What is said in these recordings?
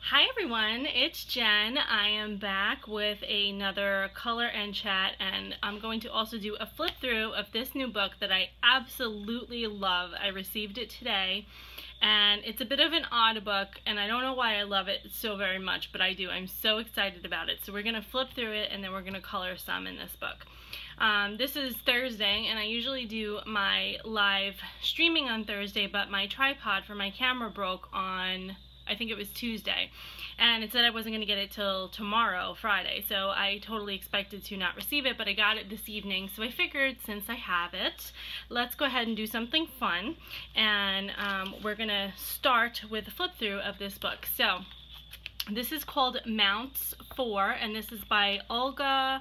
Hi everyone, it's Jen. I am back with another color and chat, and I'm going to also do a flip through of this new book that I absolutely love. I received it today, and it's a bit of an odd book, and I don't know why I love it so very much, but I do. I'm so excited about it. So we're going to flip through it, and then we're going to color some in this book. This is Thursday, and I usually do my live streaming on Thursday, but my tripod for my camera broke on, I think it was Tuesday, and it said I wasn't going to get it till tomorrow, Friday, so I totally expected to not receive it, but I got it this evening, so I figured since I have it, let's go ahead and do something fun, and we're going to start with a flip through of this book. So this is called Mounts 4, and this is by Olga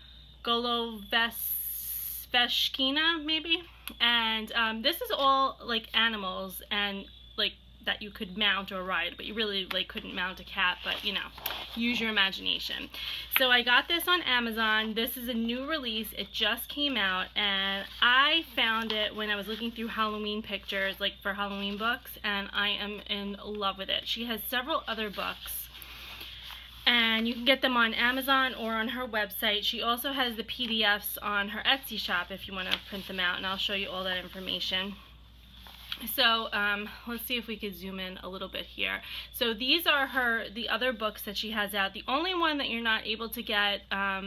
Goloveshkina, maybe, and this is all like animals and like that you could mount or ride, but you really like couldn't mount a cat, but you know, use your imagination. So I got this on Amazon. This is a new release. It just came out, and I found it when I was looking through Halloween pictures, like for Halloween books, and I am in love with it. She has several other books, and you can get them on Amazon or on her website. She also has the PDFs on her Etsy shop if you want to print them out, and I'll show you all that information. So let's see if we could zoom in a little bit here. So these are the other books that she has out. The only one that you're not able to get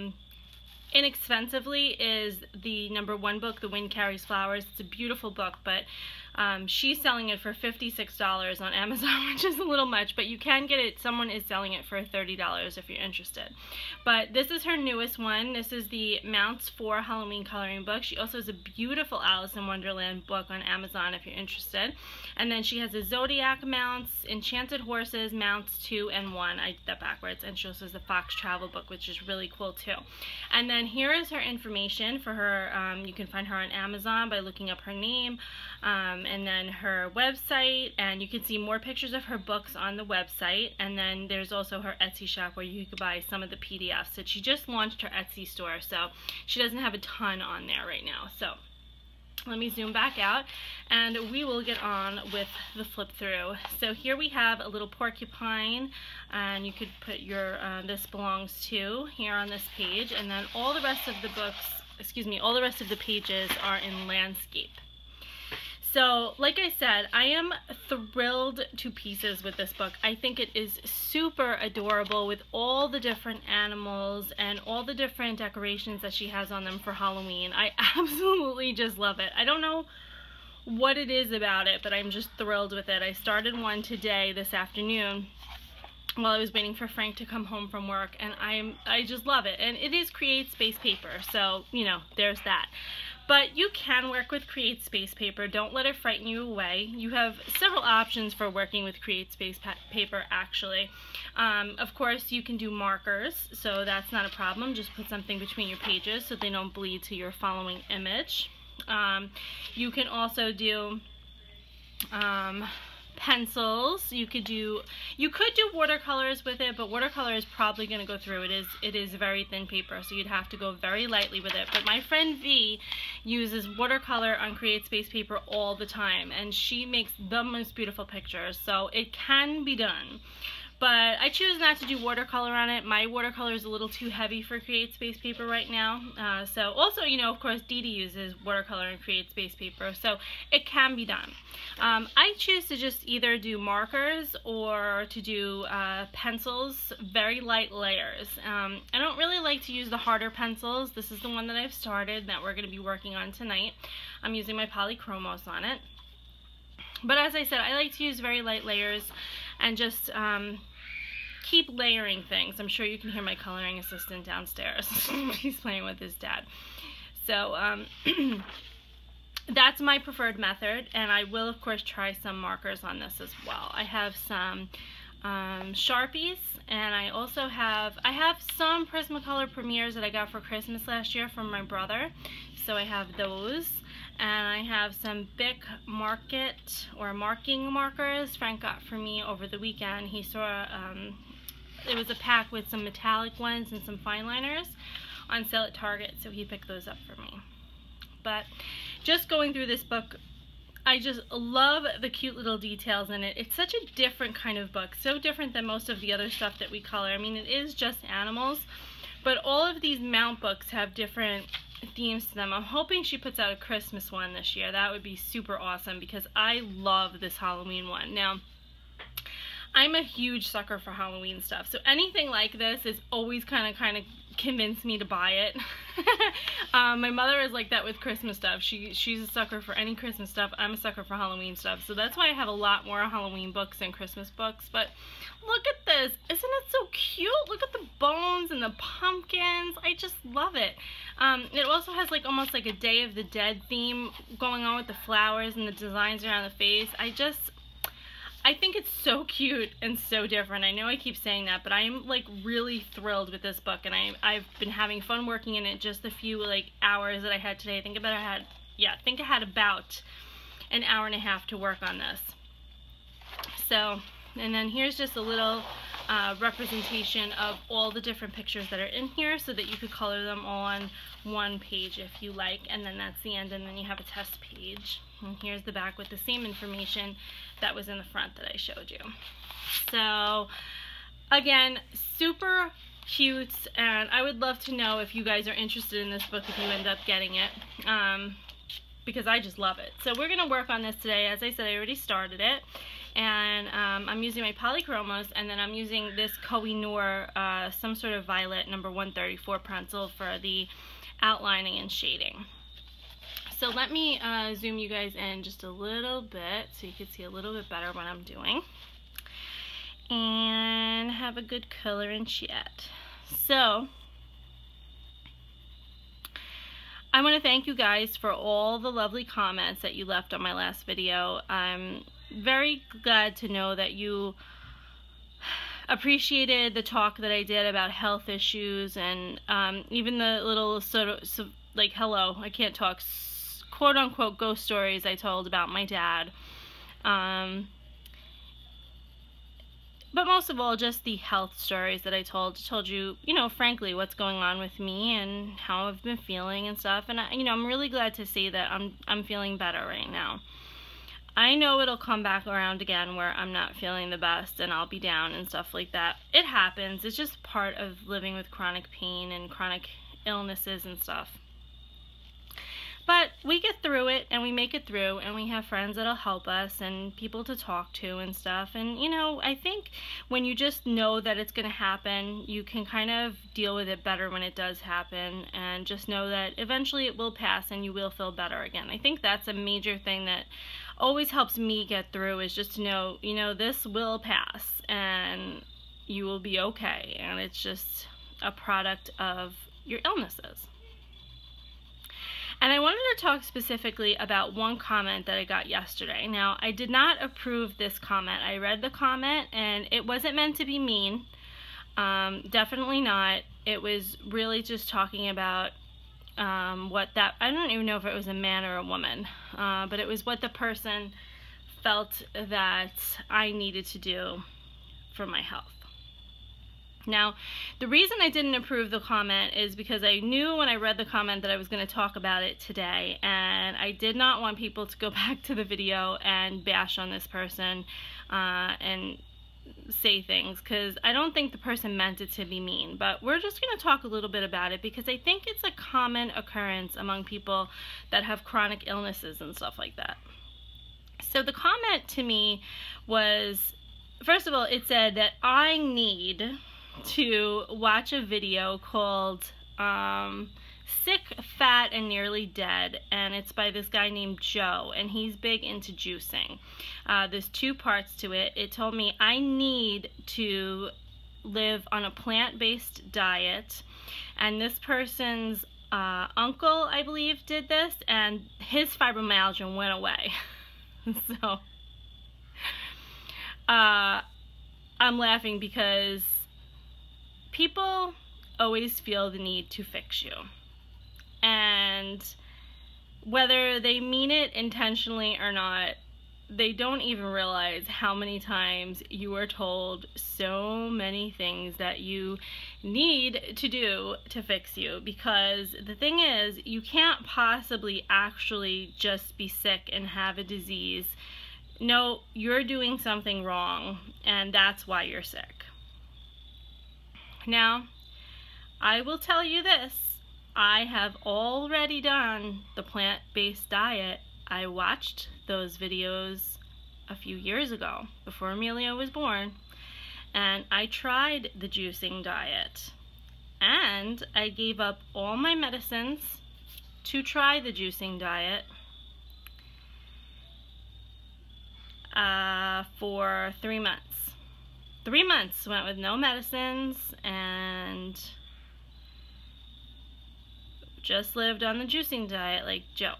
inexpensively is the #1 book, The Wind Carries Flowers. It's a beautiful book, but she's selling it for $56 on Amazon, which is a little much, but you can get it. Someone is selling it for $30 if you're interested. But this is her newest one. This is the Mounts 4 Halloween coloring book. She also has a beautiful Alice in Wonderland book on Amazon if you're interested. And then she has a Zodiac Mounts, Enchanted Horses, Mounts 2 and 1. I did that backwards. And she also has the Fox Travel book, which is really cool too. And then here is her information for her. You can find her on Amazon by looking up her name, and then her website, and you can see more pictures of her books on the website. And then there's also her Etsy shop where you could buy some of the PDFs. So she just launched her Etsy store, so she doesn't have a ton on there right now. So let me zoom back out, and we will get on with the flip through. So here we have a little porcupine, and you could put your this belongs to here on this page, and then all the rest of the books, all the rest of the pages are in landscape. So, like I said, I am thrilled to pieces with this book. I think it is super adorable with all the different animals and all the different decorations that she has on them for Halloween. I absolutely just love it. I don't know what it is about it, but I'm just thrilled with it. I started one today, this afternoon, while I was waiting for Frank to come home from work, and I just love it. And it is Create Space paper, so, you know, there's that. But you can work with Create Space paper. Don't let it frighten you away. You have several options for working with Create Space paper, actually. Of course, you can do markers, so that's not a problem. Just put something between your pages so they don't bleed to your following image. You can also do pencils. You could do watercolors with it, but watercolor is probably going to go through. It is very thin paper, so you'd have to go very lightly with it. But my friend V uses watercolor on Create Space paper all the time, and she makes the most beautiful pictures, so it can be done. But I choose not to do watercolor on it. My watercolor is a little too heavy for Create Space paper right now. So also, you know, of course, Dee Dee uses watercolor and Create Space paper, so it can be done. I choose to just either do markers or to do pencils, very light layers. I don't really like to use the harder pencils. This is the one that I've started that we're going to be working on tonight. I'm using my Polychromos on it. But as I said, I like to use very light layers and just keep layering things. I'm sure you can hear my coloring assistant downstairs. He's playing with his dad. So that's my preferred method, and I will of course try some markers on this as well. I have some Sharpies, and I have some Prismacolor Premiers that I got for Christmas last year from my brother, so I have those. And I have some Bic Market or marking markers Frank got for me over the weekend. He saw it was a pack with some metallic ones and some fine liners on sale at Target, so he picked those up for me. But just going through this book, I just love the cute little details in it. It's such a different kind of book, so different than most of the other stuff that we color. I mean, it is just animals, but all of these mount books have different themes to them. I'm hoping she puts out a Christmas one this year. That would be super awesome because I love this Halloween one. Now, I'm a huge sucker for Halloween stuff, so anything like this is always kind of convinced me to buy it. My mother is like that with Christmas stuff. She's a sucker for any Christmas stuff. I'm a sucker for Halloween stuff, so that's why I have a lot more Halloween books than Christmas books. But look at this. Isn't it so cute? Look at the bones and the pumpkins. I just love it. It also has like almost like a Day of the Dead theme going on with the flowers and the designs around the face. I think it's so cute and so different. I know I keep saying that, but I am like really thrilled with this book, and I've been having fun working in it just the few like hours that I had today. I think I had about an hour and a half to work on this. So, and then here's just a little representation of all the different pictures that are in here so that you could color them all on one page if you like, and then that's the end, and then you have a test page. And here's the back with the same information that was in the front that I showed you. So again, super cute, and I would love to know if you guys are interested in this book if you end up getting it, because I just love it. So we're going to work on this today. As I said, I already started it, and I'm using my Polychromos, and then I'm using this Koh-i-Noor, some sort of violet number 134 pencil for the outlining and shading. So let me zoom you guys in just a little bit so you can see a little bit better what I'm doing and have a good color and chat. So I want to thank you guys for all the lovely comments that you left on my last video. I'm very glad to know that you appreciated the talk that I did about health issues, and even the little like, hello, I can't talk, quote-unquote ghost stories I told about my dad. But most of all, just the health stories that I told you, you know, frankly, what's going on with me and how I've been feeling and stuff. And you know, I'm really glad to see that I'm feeling better right now. I know it'll come back around again where I'm not feeling the best and I'll be down and stuff like that. It happens. It's just part of living with chronic pain and chronic illnesses and stuff. But we get through it, and we make it through, and we have friends that'll help us and people to talk to and stuff. And, you know, I think when you just know that it's going to happen, you can kind of deal with it better when it does happen, and just know that eventually it will pass and you will feel better again. I think that's a major thing that always helps me get through, is just to know, you know, this will pass and you will be okay. And it's just a product of your illnesses. And I wanted to talk specifically about one comment that I got yesterday. Now, I did not approve this comment. I read the comment, and it wasn't meant to be mean. Definitely not. It was really just talking about what that, I don't even know if it was a man or a woman, but it was what the person felt that I needed to do for my health. Now, the reason I didn't approve the comment is because I knew when I read the comment that I was going to talk about it today, and I did not want people to go back to the video and bash on this person and say things, because I don't think the person meant it to be mean. But we're just going to talk a little bit about it because I think it's a common occurrence among people that have chronic illnesses and stuff like that. So the comment to me was, first of all, it said that I need to watch a video called Sick, Fat, and Nearly Dead, and it's by this guy named Joe, and he's big into juicing. There's two parts to it. It told me I need to live on a plant-based diet, and this person's uncle, I believe, did this, and his fibromyalgia went away. So I'm laughing because people always feel the need to fix you, and whether they mean it intentionally or not, they don't even realize how many times you are told so many things that you need to do to fix you, because the thing is, you can't possibly actually just be sick and have a disease. No, you're doing something wrong, and that's why you're sick. Now, I will tell you this. I have already done the plant-based diet. I watched those videos a few years ago, before Emilio was born, and I tried the juicing diet. And I gave up all my medicines to try the juicing diet for 3 months. 3 months went with no medicines and just lived on the juicing diet like Joe.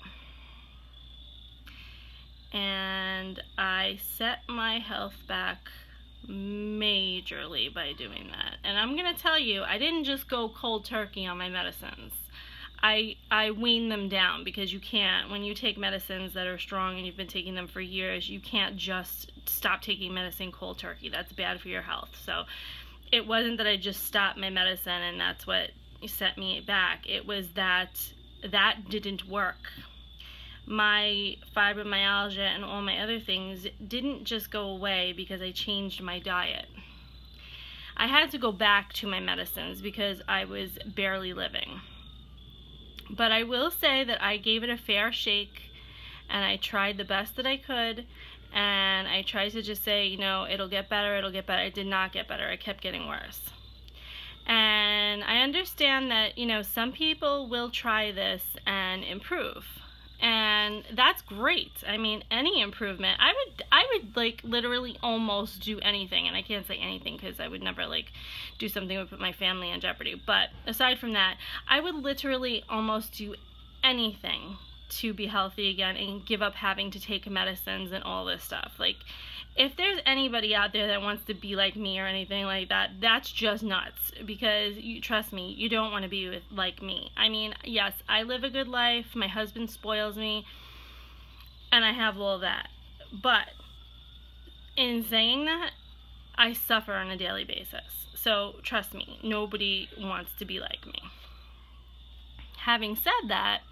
And I set my health back majorly by doing that. And I'm gonna tell you, I didn't just go cold turkey on my medicines. I weaned them down, because you can't, when you take medicines that are strong and you've been taking them for years, you can't just stop taking medicine cold turkey. That's bad for your health. So it wasn't that I just stopped my medicine and that's what set me back. It was that didn't work. My fibromyalgia and all my other things didn't just go away because I changed my diet. I had to go back to my medicines because I was barely living. But I will say that I gave it a fair shake, and I tried the best that I could, and I tried to just say, you know, it'll get better, it'll get better. It did not get better. It kept getting worse. And I understand that, you know, some people will try this and improve. And that's great. I mean, any improvement. I would like literally almost do anything, and I can't say anything because I would never like do something that would put my family in jeopardy. But aside from that, I would literally almost do anything to be healthy again and give up having to take medicines and all this stuff. Like, if there's anybody out there that wants to be like me or anything like that, that's just nuts, because you trust me, you don't want to be like me. I mean, yes, I live a good life, my husband spoils me, and I have all that, but in saying that, I suffer on a daily basis. So trust me, nobody wants to be like me. Having said that,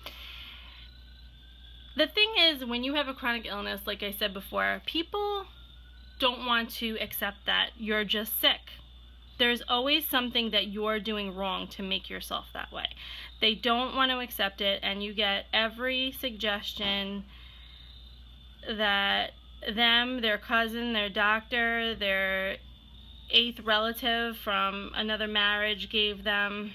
the thing is, when you have a chronic illness, like I said before, people don't want to accept that you're just sick. There's always something that you're doing wrong to make yourself that way. They don't want to accept it, and you get every suggestion that them, their cousin, their doctor, their 8th relative from another marriage gave them.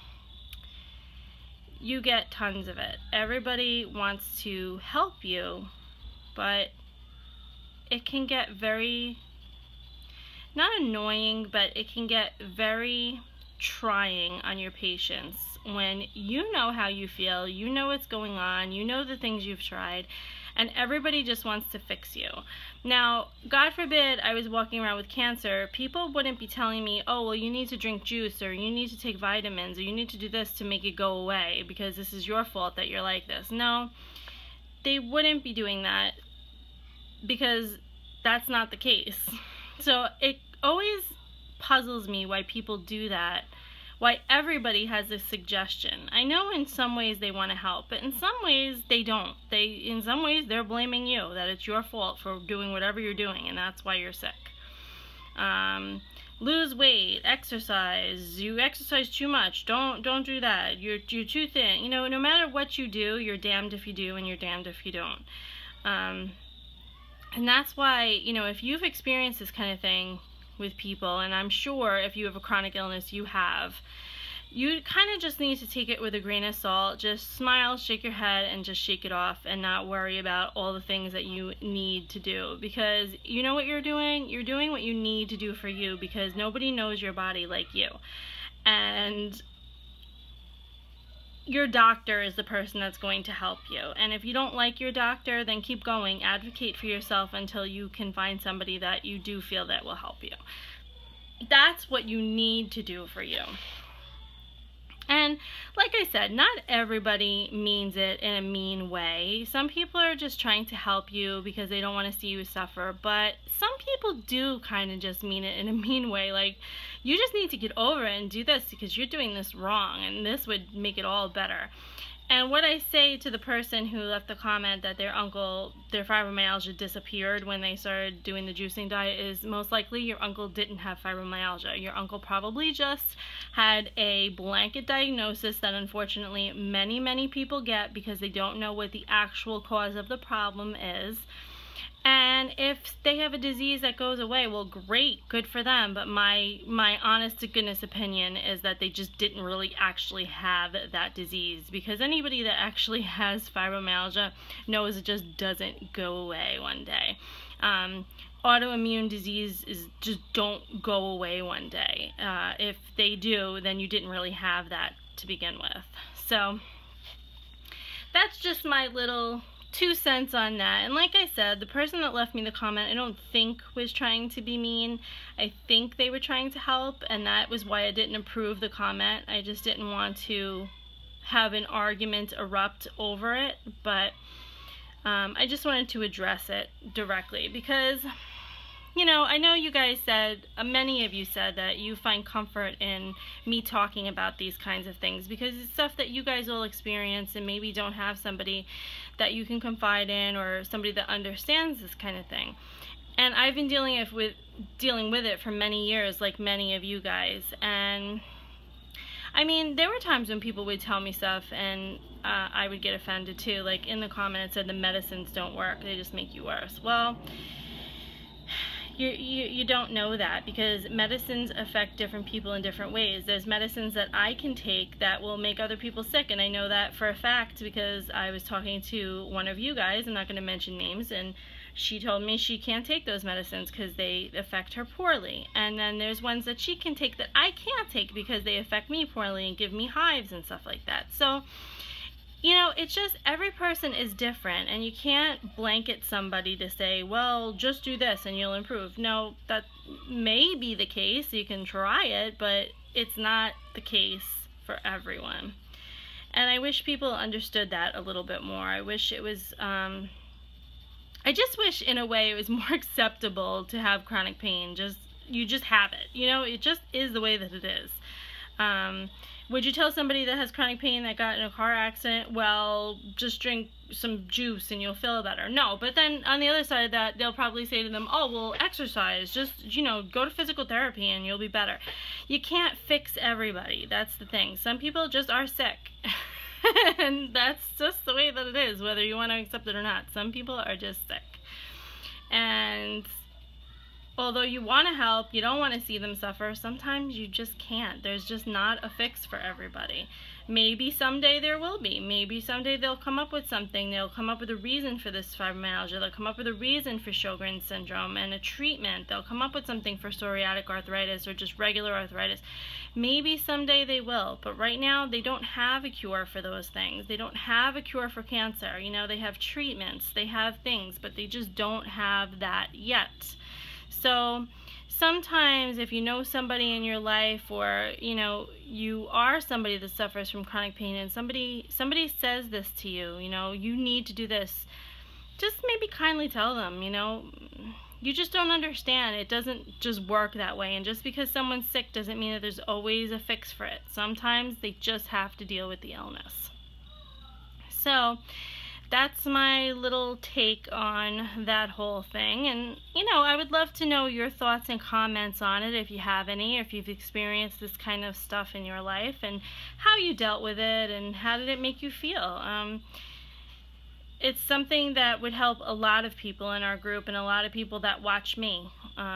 You get tons of it. Everybody wants to help you, but it can get very, not annoying, but it can get very trying on your patience when you know how you feel, you know what's going on, you know the things you've tried, and everybody just wants to fix you. Now, God forbid I was walking around with cancer, people wouldn't be telling me, oh, well, you need to drink juice, or you need to take vitamins, or you need to do this to make it go away because this is your fault that you're like this. No, they wouldn't be doing that, because that's not the case. So it always puzzles me why people do that, why everybody has a suggestion. I know in some ways they want to help, but in some ways they don't. In some ways they're blaming you, that it's your fault for doing whatever you're doing, and that's why you're sick. Lose weight, exercise, you exercise too much, don't do that, you're too thin. You know, no matter what you do, you're damned if you do and you're damned if you don't. And that's why, you know, if you've experienced this kind of thing with people, and I'm sure if you have a chronic illness, you have, you kind of just need to take it with a grain of salt. Just smile, shake your head, and just shake it off, and not worry about all the things that you need to do, because you know what you're doing? You're doing what you need to do for you, because nobody knows your body like you. And your doctor is the person that's going to help you. And if you don't like your doctor, then keep going. Advocate for yourself until you can find somebody that you do feel that will help you. That's what you need to do for you. And like I said, not everybody means it in a mean way. Some people are just trying to help you because they don't want to see you suffer. But some people do kind of just mean it in a mean way. Like, you just need to get over it and do this because you're doing this wrong, and this would make it all better. And what I say to the person who left the comment that their fibromyalgia disappeared when they started doing the juicing diet is, most likely your uncle didn't have fibromyalgia. Your uncle probably just had a blanket diagnosis that unfortunately many people get because they don't know what the actual cause of the problem is. And if they have a disease that goes away, well, great, good for them. But my honest to goodness opinion is that they just didn't really actually have that disease, because anybody that actually has fibromyalgia knows it just doesn't go away one day. Autoimmune diseases just don't go away one day. If they do, then you didn't really have that to begin with. So that's just my little 2 cents on that. And like I said, the person that left me the comment, I don't think was trying to be mean. I think they were trying to help, and that was why I didn't approve the comment. I just didn't want to have an argument erupt over it, but I just wanted to address it directly because, you know, I know you guys said, many of you said that you find comfort in me talking about these kinds of things because it's stuff that you guys all experience and maybe don't have somebody that you can confide in or somebody that understands this kind of thing. And I've been dealing with it for many years, like many of you guys. And I mean, there were times when people would tell me stuff and I would get offended too. Like in the comment it said the medicines don't work, they just make you worse. Well, you don't know that because medicines affect different people in different ways. There's medicines that I can take that will make other people sick, and I know that for a fact because I was talking to one of you guys, I'm not going to mention names, and she told me she can't take those medicines because they affect her poorly. And then there's ones that she can take that I can't take because they affect me poorly and give me hives and stuff like that. So, you know, it's just every person is different, and you can't blanket somebody to say, well, just do this and you'll improve. No, that may be the case. You can try it, but it's not the case for everyone. And I wish people understood that a little bit more. I wish it was, I just wish in a way it was more acceptable to have chronic pain. You just have it. You know, it just is the way that it is. Would you tell somebody that has chronic pain that got in a car accident, well, just drink some juice and you'll feel better? No, but then on the other side of that, they'll probably say to them, oh, well, exercise, just, you know, go to physical therapy and you'll be better. You can't fix everybody. That's the thing. Some people just are sick. And that's just the way that it is, whether you want to accept it or not. Some people are just sick. And although you want to help, you don't want to see them suffer, sometimes you just can't. There's just not a fix for everybody. Maybe someday there will be. Maybe someday they'll come up with something. They'll come up with a reason for this fibromyalgia. They'll come up with a reason for Sjogren's syndrome and a treatment. They'll come up with something for psoriatic arthritis or just regular arthritis. Maybe someday they will, but right now they don't have a cure for those things. They don't have a cure for cancer. You know, they have treatments, they have things, but they just don't have that yet. So sometimes if you know somebody in your life, or you know you are somebody that suffers from chronic pain, and somebody says this to you, you know, you need to do this, just maybe kindly tell them, you know, you just don't understand. It doesn't just work that way, and just because someone's sick doesn't mean that there's always a fix for it. Sometimes they just have to deal with the illness. So that's my little take on that whole thing. And, you know, I would love to know your thoughts and comments on it if you have any, if you've experienced this kind of stuff in your life, and how you dealt with it, and how did it make you feel. It's something that would help a lot of people in our group and a lot of people that watch me.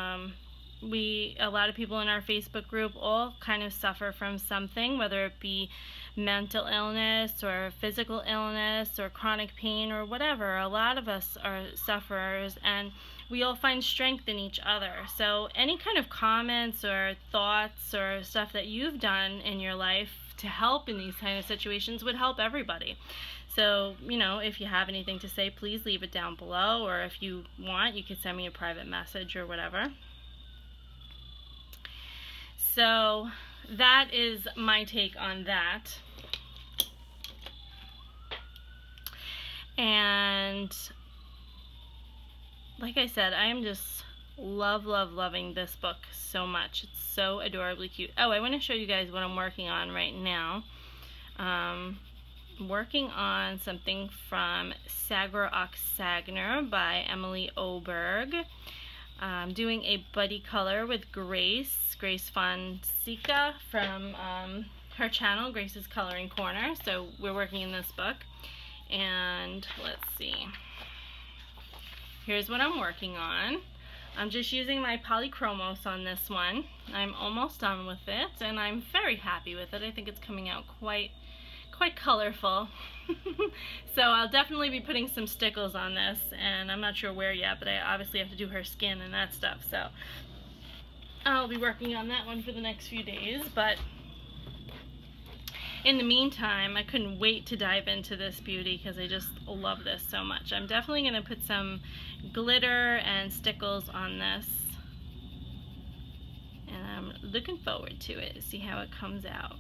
A lot of people in our Facebook group all kind of suffer from something, whether it be mental illness or physical illness or chronic pain or whatever. A lot of us are sufferers, and we all find strength in each other. So any kind of comments or thoughts or stuff that you've done in your life to help in these kind of situations would help everybody. So, you know, if you have anything to say, please leave it down below, or if you want, you could send me a private message or whatever. So, that is my take on that. And like I said, I am just loving this book so much. It's so adorably cute. Oh, I want to show you guys what I'm working on right now. I'm working on something from Sagra Oxagner by Emily Oberg. I'm doing a buddy color with Grace Fonseca from her channel, Grace's Coloring Corner. So we're working in this book. And let's see. Here's what I'm working on. I'm just using my Polychromos on this one. I'm almost done with it, and I'm very happy with it. I think it's coming out quite colorful. So I'll definitely be putting some stickles on this, and I'm not sure where yet, but I obviously have to do her skin and that stuff. So I'll be working on that one for the next few days, but in the meantime, I couldn't wait to dive into this beauty because I just love this so much. I'm definitely going to put some glitter and stickles on this, and I'm looking forward to it, to see how it comes out.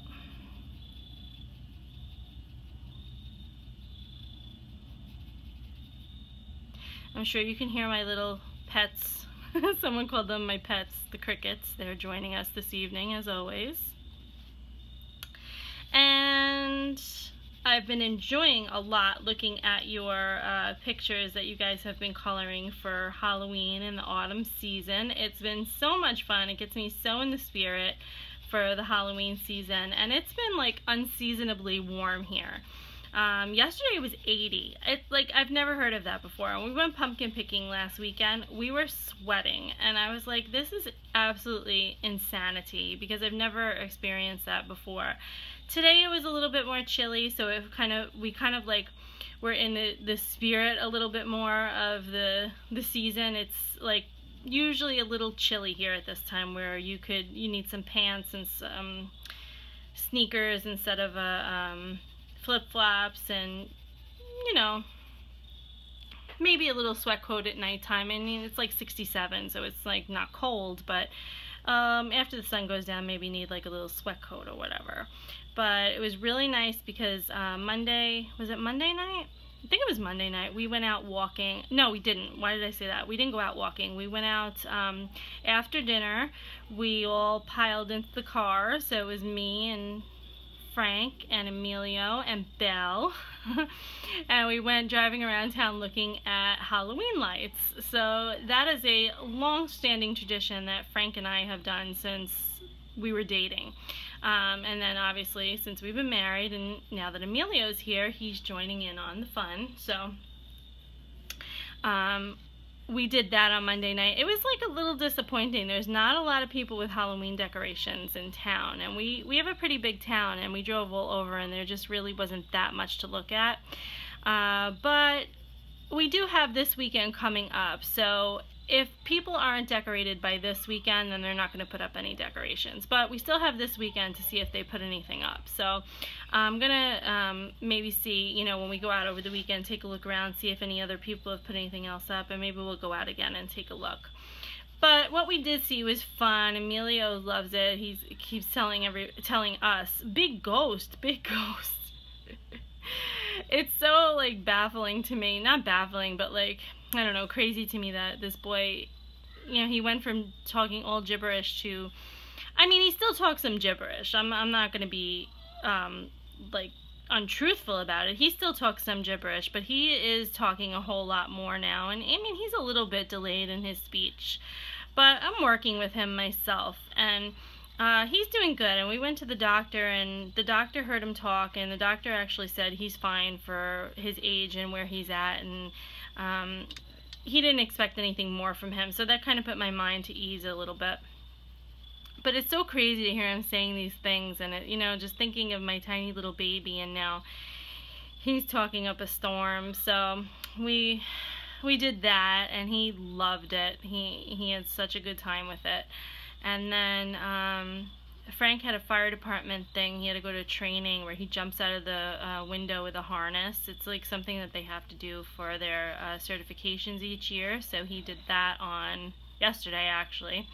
I'm sure you can hear my little pets. Someone called them my pets, the crickets. They're joining us this evening, as always. And I've been enjoying a lot looking at your pictures that you guys have been coloring for Halloween and the autumn season. It's been so much fun. It gets me so in the spirit for the Halloween season, and it's been like unseasonably warm here. Yesterday was 80. It's like, I've never heard of that before. When we went pumpkin picking last weekend, we were sweating, and I was like, this is absolutely insanity, because I've never experienced that before. Today it was a little bit more chilly, so we kind of like we're in the spirit a little bit more of the season. It's like usually a little chilly here at this time, where you need some pants and some sneakers instead of flip-flops, and you know, maybe a little sweat coat at nighttime. I mean, it's like 67, so it's like not cold, but after the sun goes down, maybe need like a little sweat coat or whatever. But it was really nice because Monday, was it Monday night? I think it was Monday night. We went out walking. No, we didn't. Why did I say that? We didn't go out walking. We went out after dinner. We all piled into the car. So it was me and Frank and Emilio and Belle. And we went driving around town looking at Halloween lights. So that is a long-standing tradition that Frank and I have done since we were dating. And then obviously, since we've been married, and now that Emilio's here, he's joining in on the fun. So we did that on Monday night. It was like a little disappointing. There's not a lot of people with Halloween decorations in town, and we have a pretty big town, and we drove all over, and there just really wasn't that much to look at. But we do have this weekend coming up, so if people aren't decorated by this weekend, then they're not going to put up any decorations. But we still have this weekend to see if they put anything up. So I'm going to maybe see, you know, when we go out over the weekend, take a look around, see if any other people have put anything else up, and maybe we'll go out again and take a look. But what we did see was fun. Emilio loves it. He keeps telling us, big ghost, big ghost. It's so, like, baffling to me. Not baffling, but, like, I don't know, crazy to me that this boy, you know, he went from talking all gibberish to, I mean, he still talks some gibberish. I'm not going to be, like, untruthful about it. He still talks some gibberish, but he is talking a whole lot more now. And, I mean, he's a little bit delayed in his speech. But I'm working with him myself, and he's doing good. And we went to the doctor, and the doctor heard him talk, and the doctor actually said he's fine for his age and where he's at, and he didn't expect anything more from him, so that kind of put my mind to ease a little bit. But it's so crazy to hear him saying these things, and you know, just thinking of my tiny little baby, and now he's talking up a storm. So we did that, and he loved it. He had such a good time with it. And then Frank had a fire department thing. He had to go to training where he jumps out of the window with a harness. It's like something that they have to do for their certifications each year. So he did that on yesterday, actually.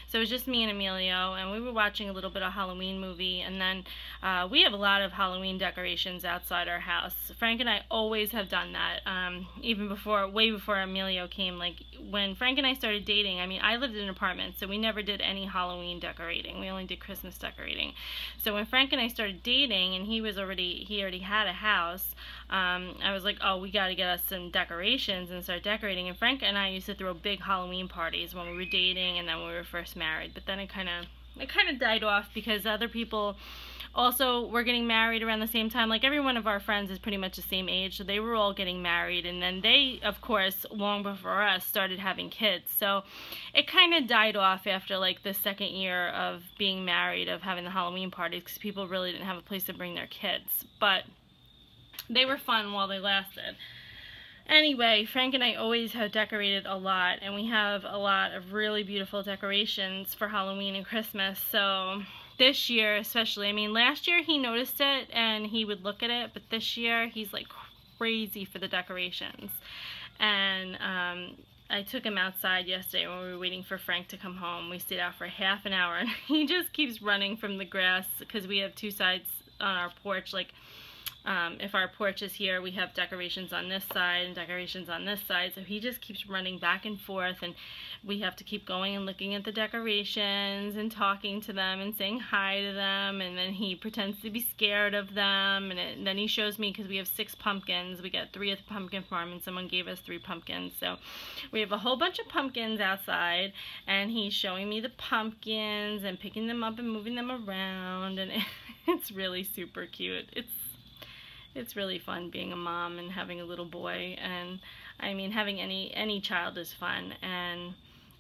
So it was just me and Emilio, and we were watching a little bit of Halloween movie, and then we have a lot of Halloween decorations outside our house. Frank and I always have done that, even way before Emilio came. Like, when Frank and I started dating, I mean, I lived in an apartment, so we never did any Halloween decorating. We only did Christmas decorating. So when Frank and I started dating, and he already had a house, I was like, oh, we got to get us some decorations and start decorating. And Frank and I used to throw big Halloween parties when we were dating and then when we were first married. But then it kind of died off because other people also were getting married around the same time. Like, every one of our friends is pretty much the same age, so they were all getting married, and then they, of course, long before us, started having kids. So it kind of died off after like the second year of being married, of having the Halloween parties, because people really didn't have a place to bring their kids. But they were fun while they lasted. Anyway, Frank and I always have decorated a lot, and we have a lot of really beautiful decorations for Halloween and Christmas. So this year especially, I mean, last year he noticed it and he would look at it, but this year he's like crazy for the decorations. And I took him outside yesterday when we were waiting for Frank to come home. We stayed out for half an hour, and he just keeps running from the grass, because we have two sides on our porch. Like, if our porch is here, we have decorations on this side and decorations on this side, so he just keeps running back and forth, and we have to keep going and looking at the decorations and talking to them and saying hi to them, and then he pretends to be scared of them, and then he shows me, because we have 6 pumpkins. We got 3 at the pumpkin farm, and someone gave us 3 pumpkins, so we have a whole bunch of pumpkins outside, and he's showing me the pumpkins and picking them up and moving them around, and it's really super cute. It's really fun being a mom and having a little boy, and I mean, having any child is fun, and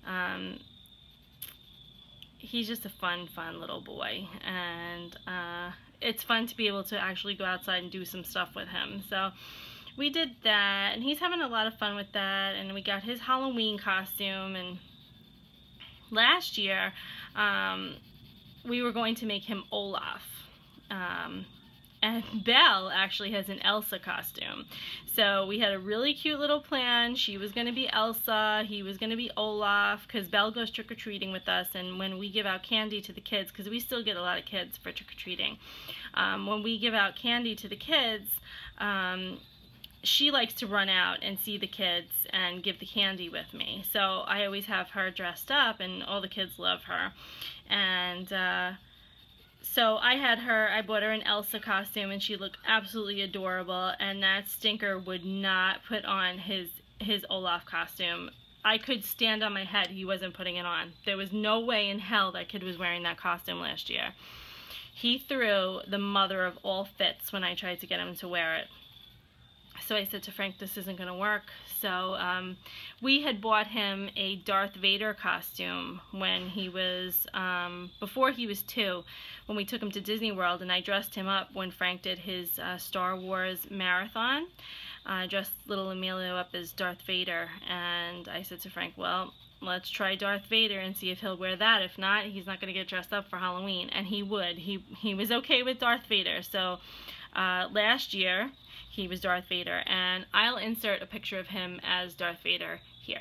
he's just a fun little boy, and it's fun to be able to actually go outside and do some stuff with him. So we did that, and he's having a lot of fun with that, and we got his Halloween costume. And last year we were going to make him Olaf. And Belle actually has an Elsa costume. So we had a really cute little plan. She was going to be Elsa, he was going to be Olaf, because Belle goes trick-or-treating with us, and when we give out candy to the kids, because we still get a lot of kids for trick-or-treating, when we give out candy to the kids, she likes to run out and see the kids and give the candy with me. So I always have her dressed up, and all the kids love her. And so I bought her an Elsa costume, and she looked absolutely adorable, and that stinker would not put on his Olaf costume. I could stand on my head, he wasn't putting it on. There was no way in hell that kid was wearing that costume last year. He threw the mother of all fits when I tried to get him to wear it. So I said to Frank, this isn't going to work. So we had bought him a Darth Vader costume when he was, before he was 2, when we took him to Disney World, and I dressed him up when Frank did his Star Wars marathon. I dressed little Emilio up as Darth Vader, and I said to Frank, well, let's try Darth Vader and see if he'll wear that. If not, he's not going to get dressed up for Halloween. And he would. He was okay with Darth Vader. So last year he was Darth Vader, and I'll insert a picture of him as Darth Vader here.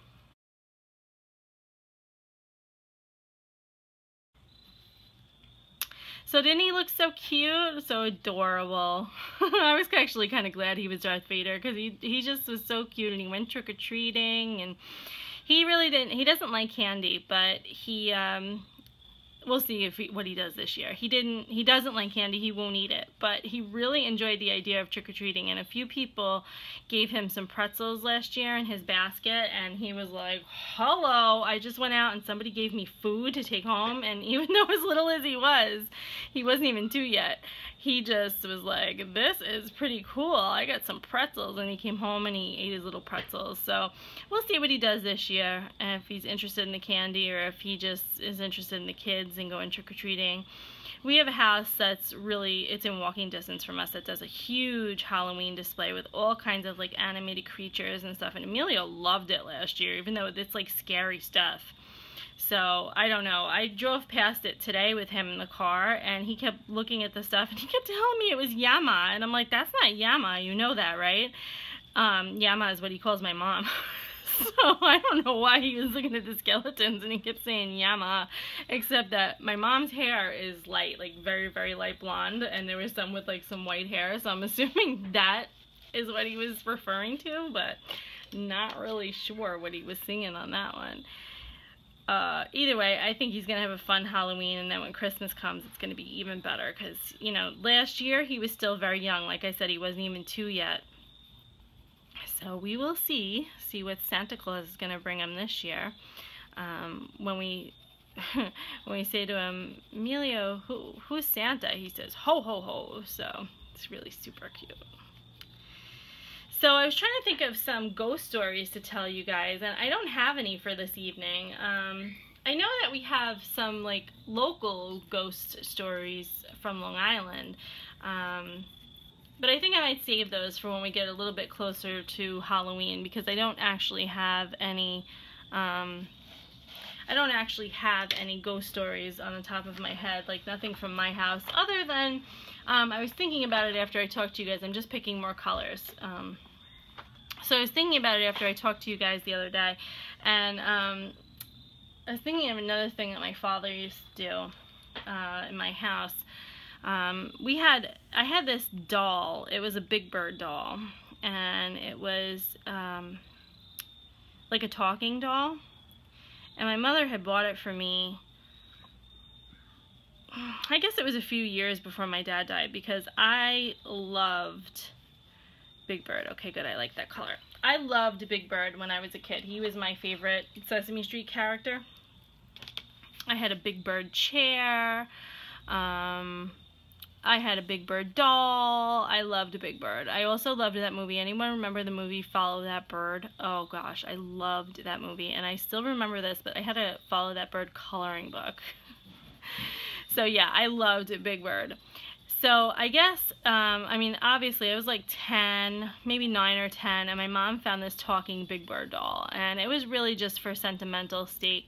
So didn't he look so cute? So adorable. I was actually kind of glad he was Darth Vader, because he just was so cute, and he went trick-or-treating, and he really he doesn't like candy, but we'll see what he does this year. He doesn't like candy, he won't eat it, but he really enjoyed the idea of trick-or-treating, and a few people gave him some pretzels last year in his basket, and he was like, hello, I just went out and somebody gave me food to take home. And even though as little as he wasn't even 2 yet, he just was like, this is pretty cool, I got some pretzels. And he came home and he ate his little pretzels. So we'll see what he does this year, and if he's interested in the candy, or if he just is interested in the kids and going trick-or-treating. We have a house that's it's in walking distance from us, that does a huge Halloween display with all kinds of like animated creatures and stuff, and Emilio loved it last year, even though it's like scary stuff. So I don't know, I drove past it today with him in the car, and he kept looking at the stuff, and he kept telling me it was Yama, and I'm like, that's not Yama, you know that, right? Yama is what he calls my mom. So I don't know why he was looking at the skeletons and he kept saying Yama, except that my mom's hair is light, like very, very light blonde, and there was some with like some white hair, so I'm assuming that is what he was referring to, but not really sure what he was singing on that one. Either way, I think he's going to have a fun Halloween, and then when Christmas comes, it's going to be even better, because, you know, last year he was still very young. Like I said, he wasn't even 2 yet. So we will see what Santa Claus is going to bring him this year. When we when we say to him, Emilio, who's Santa? He says, ho, ho, ho. So it's really super cute. So I was trying to think of some ghost stories to tell you guys, and I don't have any for this evening. I know that we have some like local ghost stories from Long Island, but I think I might save those for when we get a little bit closer to Halloween, because I don't actually have any ghost stories on the top of my head, like nothing from my house, other than I was thinking about it after I talked to you guys. I'm just picking more colors. So I was thinking about it after I talked to you guys the other day, and I was thinking of another thing that my father used to do in my house. I had this doll. It was a Big Bird doll, and it was like a talking doll, and my mother had bought it for me. I guess it was a few years before my dad died, because I loved Big Bird. Okay, good, I like that color. I loved Big Bird when I was a kid. He was my favorite Sesame Street character. I had a Big Bird chair. I had a Big Bird doll. I loved Big Bird. I also loved that movie. Anyone remember the movie Follow That Bird? Oh gosh, I loved that movie, and I still remember this, but I had a Follow That Bird coloring book. So yeah, I loved Big Bird. So I guess, I mean, obviously I was like 10, maybe 9 or 10, and my mom found this talking Big Bird doll, and it was really just for sentimental sake,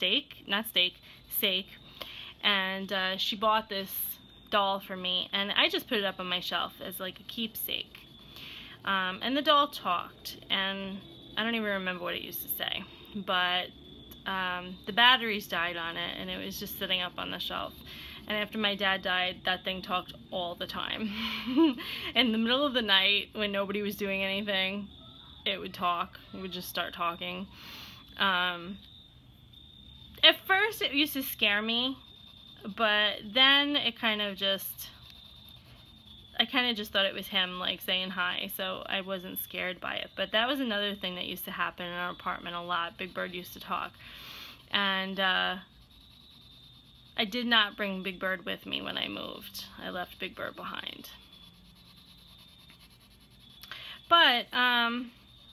and she bought this doll for me, and I just put it up on my shelf as like a keepsake. And the doll talked, and I don't even remember what it used to say, but the batteries died on it, and it was just sitting up on the shelf. And after my dad died, that thing talked all the time. In the middle of the night, when nobody was doing anything, it would talk. It would just start talking. At first, it used to scare me, but then it kind of just... I kind of just thought it was him, like, saying hi, so I wasn't scared by it. But that was another thing that used to happen in our apartment a lot. Big Bird used to talk. And, I did not bring Big Bird with me when I moved. I left Big Bird behind. But, I'm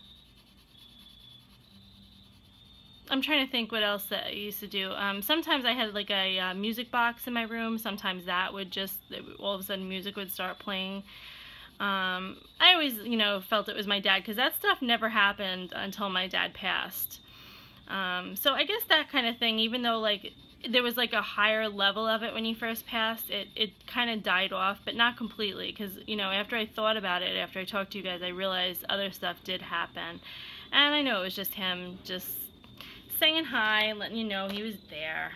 trying to think what else that I used to do. Sometimes I had like a music box in my room. Sometimes that would just, all of a sudden music would start playing. I always, you know, felt it was my dad, because that stuff never happened until my dad passed. So I guess that kind of thing, even though like there was like a higher level of it when he first passed, it kind of died off, but not completely, because, you know, after I thought about it, after I talked to you guys, I realized other stuff did happen. And I know it was just him just saying hi and letting you know he was there.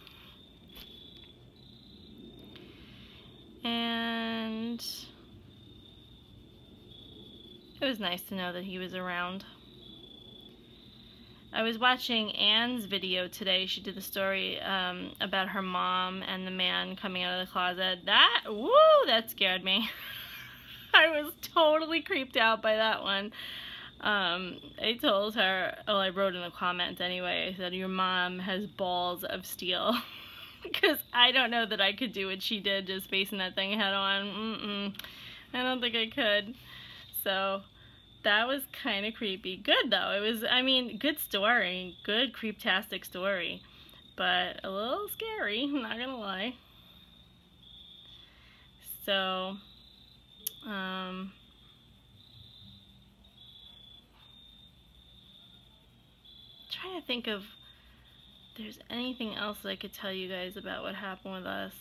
And it was nice to know that he was around. I was watching Anne's video today. She did the story about her mom and the man coming out of the closet. That scared me. I was totally creeped out by that one. I told her, I wrote in a comment anyway, I said, your mom has balls of steel. Because I don't know that I could do what she did, just facing that thing head on. I don't think I could. So that was kind of creepy. Good though. It was, I mean, good story. Good creeptastic story. But a little scary, I'm not gonna lie. So, trying to think of if there's anything else that I could tell you guys about what happened with us.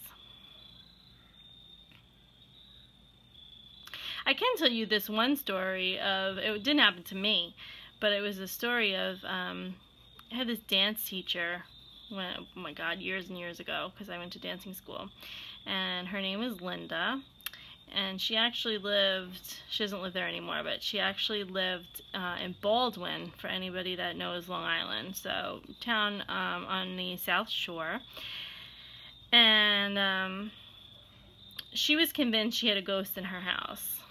I can tell you this one story of, it didn't happen to me, but it was a story of, I had this dance teacher, when, oh my God, years and years ago, because I went to dancing school, and her name was Linda, and she actually lived, she doesn't live there anymore, but she actually lived in Baldwin, for anybody that knows Long Island, so town on the South Shore, and she was convinced she had a ghost in her house.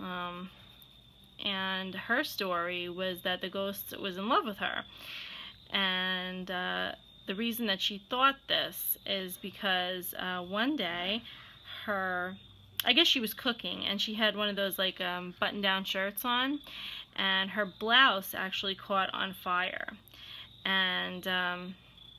And her story was that the ghost was in love with her. And the reason that she thought this is because one day I guess she was cooking, and she had one of those like button-down shirts on, and her blouse actually caught on fire. And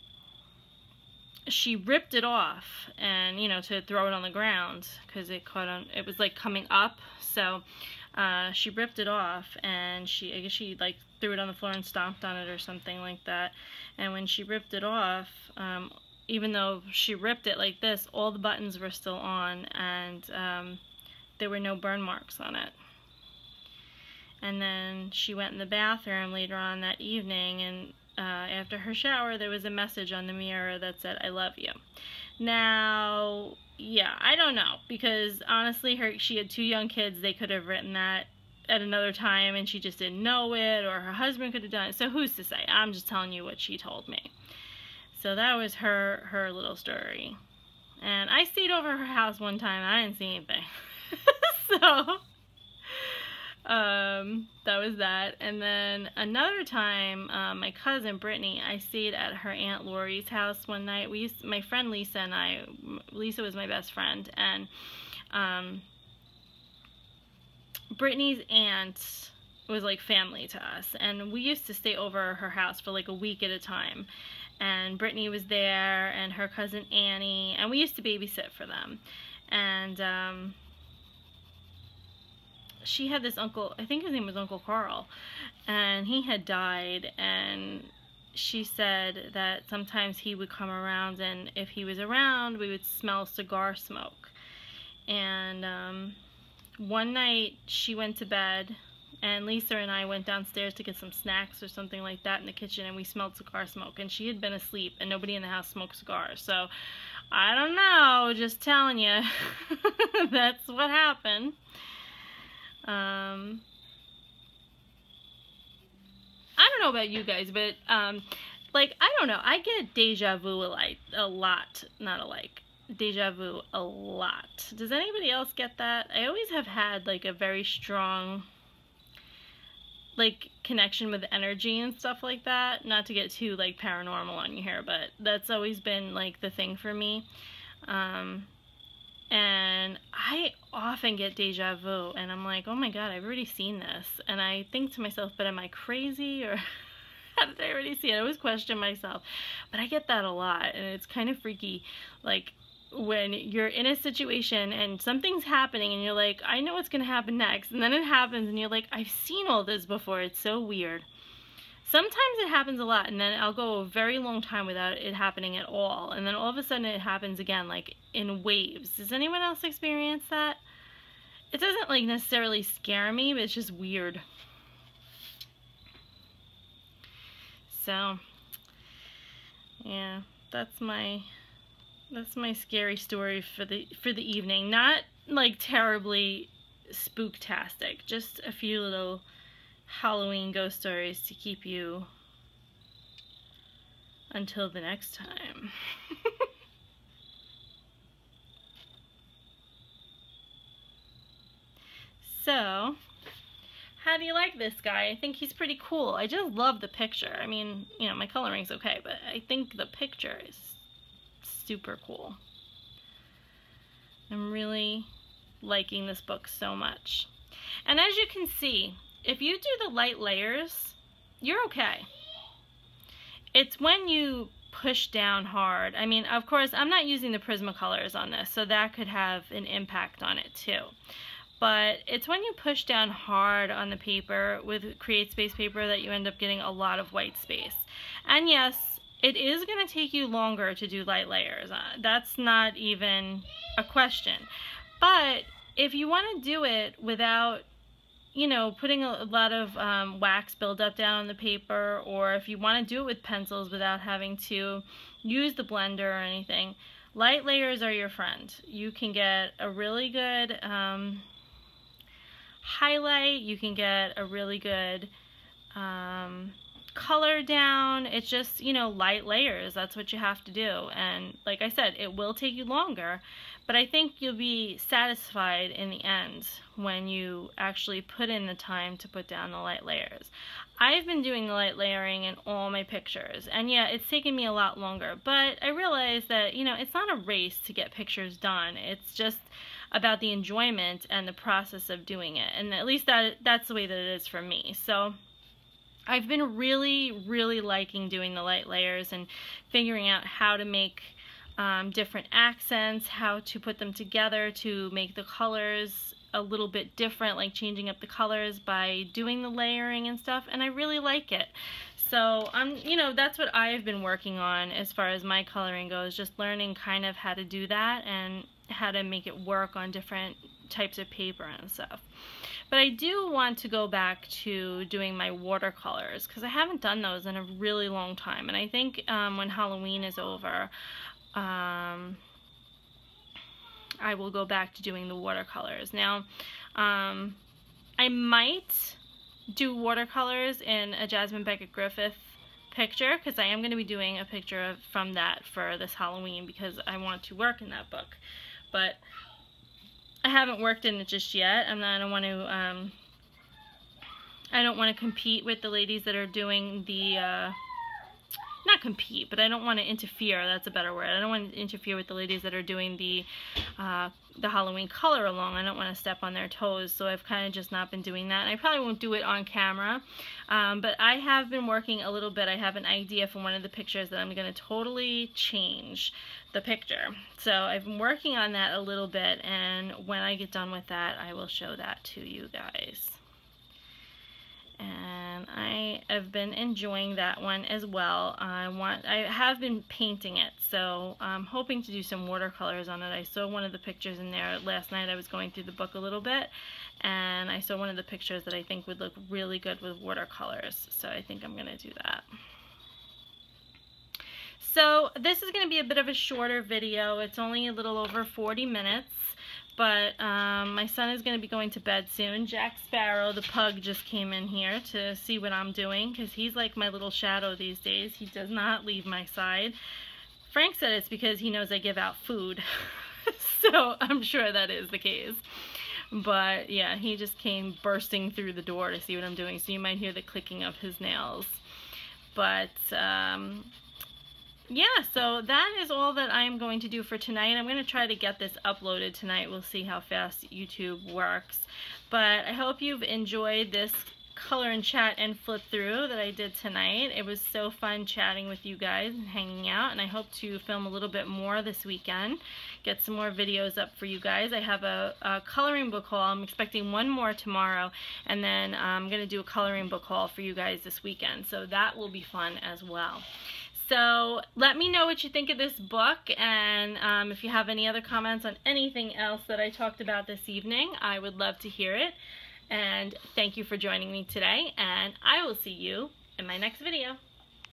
she ripped it off, and to throw it on the ground, because it was like coming up, so she ripped it off, and I guess she like threw it on the floor and stomped on it or something like that. And when she ripped it off, even though she ripped it like this, all the buttons were still on, and there were no burn marks on it. And then she went in the bathroom later on that evening, and after her shower, there was a message on the mirror that said, "I love you." Now, yeah, I don't know, because honestly, she had 2 young kids. They could have written that at another time, and she just didn't know it, or her husband could have done it. So who's to say? I'm just telling you what she told me. So that was her little story. And I stayed over her house one time, and I didn't see anything. So that was that. And then another time, my cousin Brittany, I stayed at her Aunt Lori's house one night. My friend Lisa and I, Lisa was my best friend, and Brittany's aunt was like family to us, and we used to stay over her house for like a week at a time. And Brittany was there, and her cousin Annie, and we used to babysit for them. And she had this uncle, I think his name was Uncle Carl, and he had died, and she said that sometimes he would come around, and if he was around, we would smell cigar smoke. And one night she went to bed, and Lisa and I went downstairs to get some snacks or something like that in the kitchen, and we smelled cigar smoke, and she had been asleep, and nobody in the house smoked cigars. So I don't know, just telling you. That's what happened. I don't know about you guys, but like, I don't know, I get deja vu a lot, deja vu a lot. Does anybody else get that? I always have had like a very strong like connection with energy and stuff like that. Not to get too like paranormal on you here, but that's always been like the thing for me. And I often get deja vu, and I'm like, oh my God, I've already seen this. And I think to myself, but am I crazy, or how did I already see it? I always question myself. But I get that a lot, and it's kind of freaky, like when you're in a situation and something's happening and you're like, I know what's going to happen next, and then it happens and you're like, I've seen all this before. It's so weird. Sometimes it happens a lot, and then I'll go a very long time without it happening at all, and then all of a sudden it happens again, like in waves. Does anyone else experience that? It doesn't like necessarily scare me, but it's just weird. So yeah, that's my scary story for the evening. Not like terribly spooktastic, just a few little Halloween ghost stories to keep you until the next time. So, how do you like this guy? I think he's pretty cool. I just love the picture. I mean, you know, my coloring's okay, but I think the picture is super cool. I'm really liking this book so much. And as you can see, if you do the light layers, you're okay. It's when you push down hard. I mean, of course, I'm not using the Prismacolors on this, so that could have an impact on it too. But it's when you push down hard on the paper with CreateSpace paper that you end up getting a lot of white space. And yes, it is going to take you longer to do light layers. That's not even a question. But if you want to do it without you know, putting a lot of wax buildup down on the paper, or if you want to do it with pencils without having to use the blender or anything, light layers are your friend. You can get a really good highlight, you can get a really good color down. It's just, you know, light layers. That's what you have to do. And like I said, it will take you longer, but I think you'll be satisfied in the end when you actually put in the time to put down the light layers. I've been doing the light layering in all my pictures, and yeah, it's taken me a lot longer, but I realized that, you know, it's not a race to get pictures done. It's just about the enjoyment and the process of doing it, and at least that's the way that it is for me. So I've been really liking doing the light layers and figuring out how to make different accents, how to put them together to make the colors a little bit different, like changing up the colors by doing the layering and stuff, and I really like it. So you know, that's what I've been working on as far as my coloring goes, just learning kind of how to do that and how to make it work on different types of paper and stuff. But I do want to go back to doing my watercolors, because I haven't done those in a really long time, and I think when Halloween is over, I will go back to doing the watercolors. Now, I might do watercolors in a Jasmine Beckett Griffith picture, because I am going to be doing a picture from that for this Halloween, because I want to work in that book. But I haven't worked in it just yet, and I don't want to compete with the ladies that are doing the not compete, but I don't want to interfere. That's a better word. I don't want to interfere with the ladies that are doing the Halloween color along. I don't want to step on their toes, so I've kind of just not been doing that. And I probably won't do it on camera, but I have been working a little bit. I have an idea for one of the pictures that I'm going to totally change the picture. So I've been working on that a little bit, and when I get done with that, I will show that to you guys. And I have been enjoying that one as well. I have been painting it, so I'm hoping to do some watercolors on it. I saw one of the pictures in there last night. I was going through the book a little bit, and I saw one of the pictures that I think would look really good with watercolors, so I think I'm going to do that. So this is going to be a bit of a shorter video. It's only a little over 40 minutes. But my son is going to be going to bed soon. Jack Sparrow, the pug, just came in here to see what I'm doing, because he's like my little shadow these days. He does not leave my side. Frank said it's because he knows I give out food. So I'm sure that is the case. But yeah, he just came bursting through the door to see what I'm doing. So you might hear the clicking of his nails. But yeah, so that is all that I'm going to do for tonight. I'm going to try to get this uploaded tonight. We'll see how fast YouTube works. But I hope you've enjoyed this color and chat and flip through that I did tonight. It was so fun chatting with you guys and hanging out, and I hope to film a little bit more this weekend. Get some more videos up for you guys. I have a coloring book haul. I'm expecting one more tomorrow, and then I'm going to do a coloring book haul for you guys this weekend. So that will be fun as well. So let me know what you think of this book, and if you have any other comments on anything else that I talked about this evening, I would love to hear it. And thank you for joining me today, and I will see you in my next video.